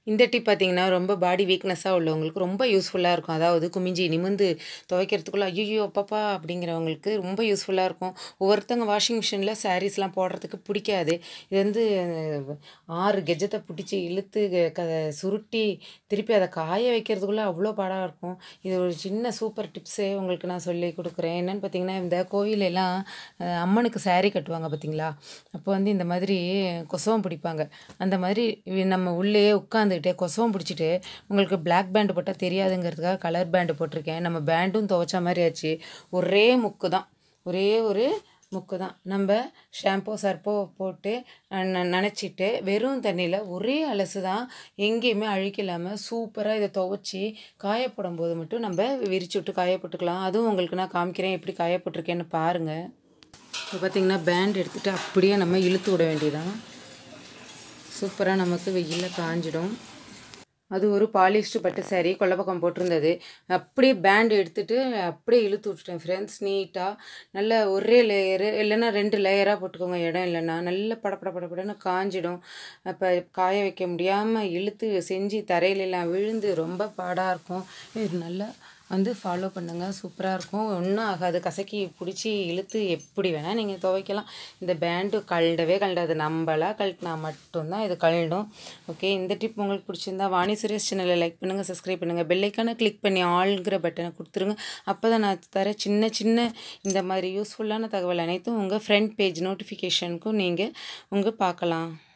இந்த டிப் பார்த்தீங்கன்னா, ரொம்ப பாடி வீக்னஸா உள்ளவங்களுக்கு ரொம்ப யூஸ்ஃபுல்லா இருக்கும். அதாவது குமிஞ்சி நிமிர்ந்து துவைக்கிறதுக்குள்ள, "ஐய்யய்யோ! அப்பப்பா!" அப்படிங்கிறவங்களுக்கு ரொம்ப யூஸ்ஃபுல்லா இருக்கும். ஒவ்வொருத்தங்க வாஷிங் மிஷின்ல சாரீஸ்லாம் போடுறதுக்கு பிடிக்காது. இது வந்து 6 கெஜத்த புடிச்சு இழுத்து சுருட்டி திருப்பி அத காய வைக்கிறதுக்குள்ள அவ்வளோ பாடா இருக்கும். இது ஒரு சின்ன சூப்பர் டிப்ஸு உங்களுக்கு நான் சொல்லிக் குடுக்குறேன். என்னன்னு பார்த்தீங்கன்னா, இந்த கோவிலெல்லாம் அம்மனுக்கு சாரி கட்டுவாங்க பார்த்தீங்களா? அப்போ வந்து இந்த மாதிரி கொசவம் பிடிப்பாங்க. அந்த மாதிரி நம்ம உள்ளேயே உட்காந்துக்கிட்டே கொசவம் பிடிச்சிட்டு உங்களுக்கு பிளாக் பேண்ட் போட்டால் தெரியாதுங்கிறதுக்காக கலர் பேண்டு போட்டிருக்கேன். நம்ம பேண்டும் துவைச்ச மாதிரி ஆச்சு. ஒரே முக்கு தான். ஒரே ஒரு முக்கு தான். நம்ம ஷாம்போ சர்ப்போ போட்டு நனைச்சிட்டு வெறும் தண்ணியில் ஒரே அலசு தான். எங்கேயுமே அழுக்கில்லாமல் சூப்பராக இதை துவைச்சி காய போடும்போது மட்டும் நம்ம விரிச்சு விட்டு காய போட்டுக்கலாம். அதுவும் உங்களுக்கு நான் காமிக்கிறேன் எப்படி காய போட்டிருக்கேன்னு பாருங்கள். இப்போ பார்த்தீங்கன்னா பேண்ட் எடுத்துகிட்டு அப்படியே நம்ம இழுத்து விட வேண்டியதான். சூப்பராக நமக்கு வெயிலில் காஞ்சிடும். அது ஒரு பாலிஸ்டு பட்டு சாரீ கொல்லப்பக்கம் போட்டிருந்தது. அப்படியே பேண்ட் எடுத்துகிட்டு அப்படியே இழுத்து விட்டுட்டேன் ஃப்ரெண்ட்ஸ். நீட்டாக நல்ல ஒரே லேயரு இல்லைன்னா 2 லேயராக போட்டுக்கோங்க, இடம் இல்லைன்னா. நல்ல படப்படன்னு காஞ்சிடும். அப்போ காய வைக்க முடியாமல் இழுத்து செஞ்சு தரையிலெல்லாம் விழுந்து ரொம்ப பாடாக இருக்கும். இது நல்லா வந்து ஃபாலோ பண்ணுங்கள், சூப்பராக இருக்கும். ஒன்றும் ஆகாது. கசக்கி பிடிச்சி இழுத்து எப்படி வேணால் நீங்கள் துவைக்கலாம். இந்த பேண்டு கழண்டவே கழண்டாது. நம்மளாக கழட்டினா மட்டும்தான் இது கழண்டும். ஓகே, இந்த டிப் உங்களுக்கு பிடிச்சிருந்தா வாணி சுரேஷ் சேனலை லைக் பண்ணுங்கள், சப்ஸ்கிரைப் பண்ணுங்கள், பெல்லைக்கான கிளிக் பண்ணி ஆல்ங்கிற பட்டனை கொடுத்துருங்க. அப்போ தான் நான் தர சின்ன இந்த மாதிரி யூஸ்ஃபுல்லான தகவல் அனைத்தும் உங்கள் ஃப்ரண்ட் பேஜ் நோட்டிஃபிகேஷனுக்கும் நீங்கள் பார்க்கலாம்.